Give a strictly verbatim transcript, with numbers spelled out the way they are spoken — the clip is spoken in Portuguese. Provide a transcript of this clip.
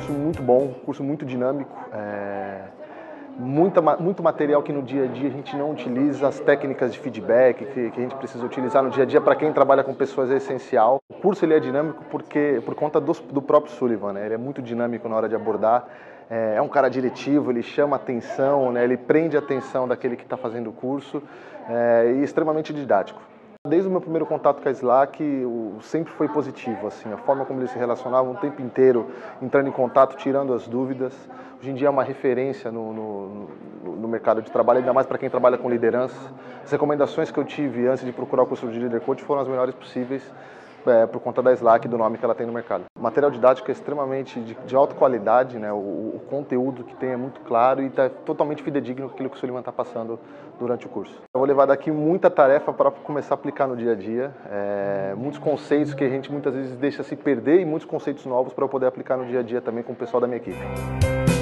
curso muito bom, curso muito dinâmico, é, muita, muito material que no dia a dia a gente não utiliza, as técnicas de feedback que, que a gente precisa utilizar no dia a dia para quem trabalha com pessoas é essencial. O curso ele é dinâmico porque, por conta do, do próprio Sullivan, né? Ele é muito dinâmico na hora de abordar, é, é um cara diretivo, ele chama atenção, né? Ele prende a atenção daquele que está fazendo o curso é, e extremamente didático. Desde o meu primeiro contato com a Slack, o, sempre foi positivo, assim, a forma como eles se relacionavam o tempo inteiro, entrando em contato, tirando as dúvidas. Hoje em dia é uma referência no, no, no mercado de trabalho, ainda mais para quem trabalha com liderança. As recomendações que eu tive antes de procurar o curso de Leader Coach foram as melhores possíveis, é, por conta da Slack e do nome que ela tem no mercado. O material didático é extremamente de, de alta qualidade, né? o, o conteúdo que tem é muito claro e está totalmente fidedigno com aquilo que o Sullivan está passando durante o curso. Eu vou levar daqui muita tarefa para começar a aplicar no dia a dia, é, muitos conceitos que a gente muitas vezes deixa se perder e muitos conceitos novos para eu poder aplicar no dia a dia também com o pessoal da minha equipe.